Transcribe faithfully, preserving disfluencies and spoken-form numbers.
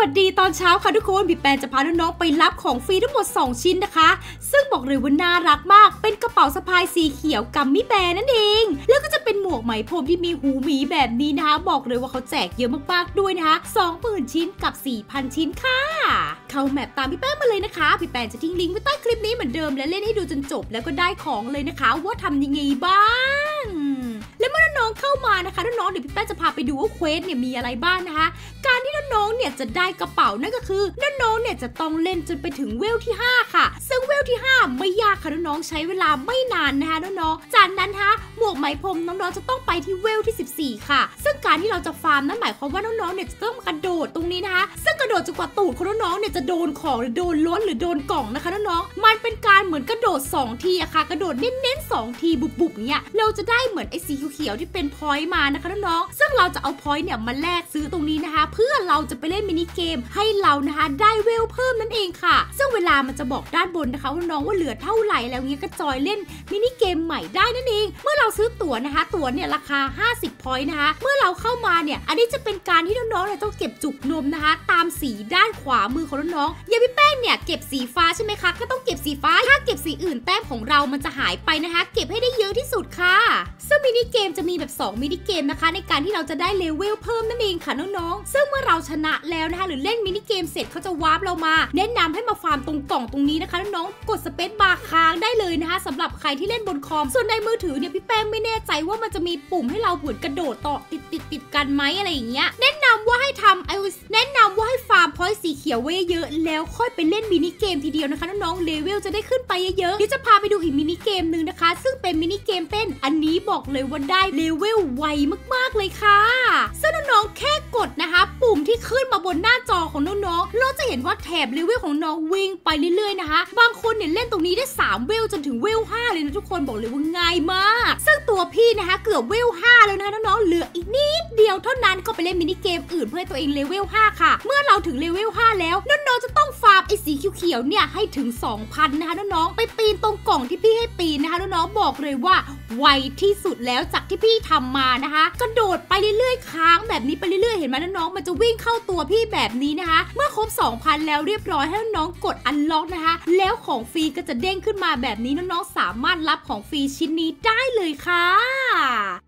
วัสดีตอนเช้าค่ะทุกคนพี่แปนจะพาน้องๆไปรับของฟรีทั้งหมดสองชิ้นนะคะซึ่งบอกเลยว่าน่ารักมากเป็นกระเป๋าสะพายสีเขียวกัมมี่แบร์นั่นเองแล้วก็จะเป็นหมวกไหมพรมที่มีหูหมีแบบนี้นะคะบอกเลยว่าเขาแจกเยอะมากๆด้วยนะคะ สองหมื่น ชิ้นกับ สี่พัน ชิ้นค่ะเข้าแมปตามพี่แป้งมาเลยนะคะพี่แป้งจะทิ้งลิงก์ไว้ใต้คลิปนี้เหมือนเดิมและเล่นให้ดูจนจบแล้วก็ได้ของเลยนะคะว่าทำยังไงบ้างและเมื่อน้องๆเข้ามานะคะน้องๆเดี๋ยวพี่แป้งจะพาไปดูว่าเควสเนี่ยมีอะไรบ้างนะคะการที่น้องๆเนี่ยจะได้กระเป๋านั่นก็คือน้องๆเนี่ยจะต้องเล่นจนไปถึงเวลที่ห้าค่ะซึ่งเวลที่ห้าไม่ยากค่ะน้องๆใช้เวลาไม่นานนะคะน้องๆจากนั้นนะคะหมวกไหมพรมน้องๆจะต้องไปที่เวลที่สิบสี่ค่ะซึ่งการที่เราจะฟาร์มนั่นหมายความว่าน้องๆเนี่ยจะต้องกระโดดตรงนี้นะคะซึ่งกระโดดจนกว่าตูดของน้องๆเนี่ยจะโดนของหรือโดนล้วนหรือโดนกล่องนะคะน้องๆมันเป็นการเหมือนกระโดดสองทีอะค่ะกระโดดเน้นๆสองทีบุบๆเนี่ยเราจะได้เหมือนไอ้สีเขียวๆที่เป็นพอยต์มานะคะน้องๆซึ่งเราจะเอาพอยต์เนี่ยมาแลกซื้อตรงนี้นะคะเพื่อเราจะไปเล่นมินิเกมให้เรานะคะได้เวลเพิ่มนั่นเองค่ะซึ่งเวลามันจะบอกด้านบนนะคะว่าน้องว่าเหลือเท่าไหร่แล้วเงี้ยก็จอยเล่นมินิเกมใหม่ได้นั่นเองเมื่อเราซื้อตั๋วนะคะตั๋วเนี่ยราคาห้าสิบพอยต์นะคะเมื่อเราเข้ามาเนี่ยอันนี้จะเป็นการที่น้องๆเนี่ยต้องเก็บจุกนมนะคะตามสีด้านขวามือของน้องๆอย่างพี่แป้งเนี่ยเก็บสีฟ้าใช่ไหมคะก็ต้องเก็บสีฟ้าถ้าเก็บสีอื่นแต้มของเรามันจะหายไปนะคะเก็บให้ได้เยอะที่สุดค่ะซึ่งมินิเกมจะมีแบบสองมินิเกมนะคะในการที่เราจะได้เลเวลเพิ่มนั่นเองค่ะน้องๆซึ่งเมื่อเราชนะแล้วนะคะหรือเล่นมินิเกมเสร็จเขาจะวาร์ปเรามาแนะนำให้มาฟาร์มตรงกล่องตรงนี้นะคะน้องๆกดสเปซบาร์ค้างได้เลยนะคะสำหรับใครที่เล่นบนคอมส่วนในมือถือเนี่ยพี่แป้งไม่แน่ใจว่ามันจะมีปุ่มให้เราเหมือนกระโดดต่อติดติดติดกันไหมอะไรอย่างเงี้ยแนะนำว่าให้ทำไอแนะนำว่าให้ฟาร์มพอยต์สีเขียวไว้เยอะแล้วค่อยไปเล่นมินิเกมทีเดียวนะคะน้องๆเลเวลจะได้ขึ้นไปเยอะๆเดี๋ยวจะพาไปดูอีกมินิเกมนึงนะคะซึ่งเป็นมินิเกมเต้นอันนี้บอกเลยว่าได้เลเวลไวมากๆเลยค่ะซึ่งน้องๆแค่กดนะคะปุ่มที่ขึ้นมาบนหน้าจอของน้องๆเราจะเห็นว่าแถบเลเวลของน้องวิ่งไปเรื่อยๆนะคะบางคนเนี่ยเล่นตรงนี้ได้สามเวลจนถึงเวลห้าเลยนะทุกคนบอกเลยว่าง่ายมากซึ่งตัวพี่นะคะเกือบเวลห้าแล้วนะคะน้องๆเหลืออีกนิดเดียวเท่านั้นก็ไปเล่นมินิเกมอื่นเพื่อให้ตัวเองเลเวลห้าค่ะเมื่อเราถึงเลเวลห้าแล้วน้องๆจะต้องฟาร์มไอ้สีเขียวๆเนี่ยให้ถึง สองพัน นะคะน้องๆไปปีนตรงกล่องที่พี่ให้ปีนนะคะน้องๆบอกเลยว่าไวที่สุดแล้วจากที่พี่ทำมานะคะกระโดดไปเรื่อยๆค้างแบบนี้ไปเรื่อยๆเห็นไหมน้องๆมันจะวิ่งเข้าตัวพี่แบบนี้นะคะเมื่อครบ สองพัน แล้วเรียบร้อยให้น้องๆกดอันล็อกนะคะแล้วของฟรีก็จะเด้งขึ้นมาแบบนี้น้องๆสามารถรับของฟรีชิ้นนี้ได้เลยค่ะ